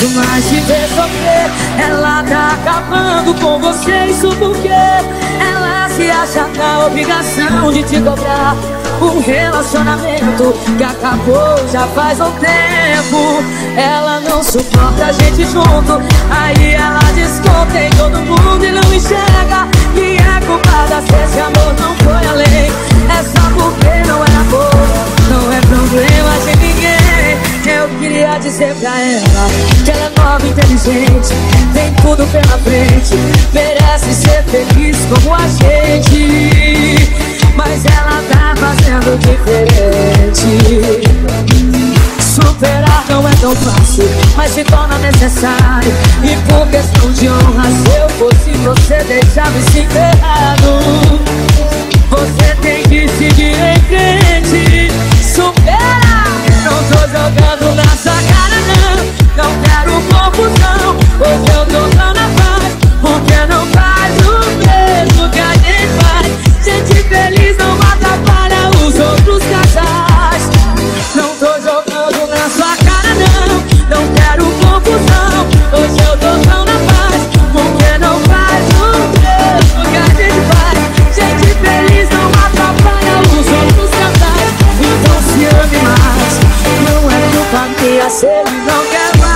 aguento mais te ver sofrer. Ela tá acabando com você, isso porque ela se acha na obrigação de te cobrar um relacionamento que acabou já faz um tempo. Ela não suporta a gente junto, aí ela desconta em todo mundo e não enxerga que é culpada se esse amor não foi além. É só porque não é amor, não é problema de ninguém. Eu queria dizer pra ela que ela é nova, inteligente, tem tudo pela frente, merece ser feliz como a gente, mas ela tá fazendo diferente. Superar não é tão fácil, mas se torna necessário. E por questão de honra, se eu fosse você, deixava-se enterrado. Você tem que seguir em frente. Supera! Não tô jogando na sua cara, não. Não quero confusão, hoje eu tô dando a paz. Porque não faz o mesmo que a gente faz. Gente feliz não atrapalha os outros casais. Não tô jogando na sua cara, não quero confusão, hoje eu tô dando a paz. Porque não faz o mesmo que a gente faz. Gente feliz não atrapalha os outros casais. Então se ame mais, não é culpa minha se ele não quer mais.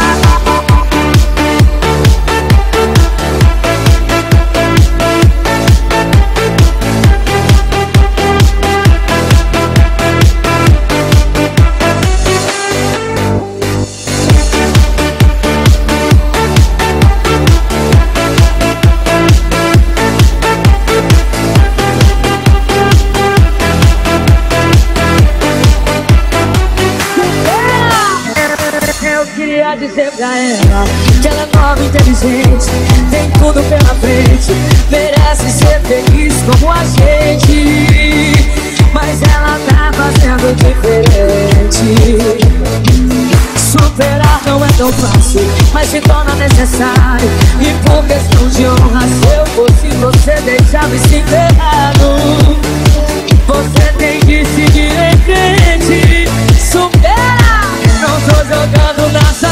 Queria dizer pra ela que ela é nova, inteligente, tem tudo pela frente, merece ser feliz como a gente, mas ela tá fazendo diferente. Superar não é tão fácil, mas se torna necessário. E por questão de honra, se eu fosse você, deixava-se enterrado. Você tem que seguir em frente. Supera! Não tô jogando na sua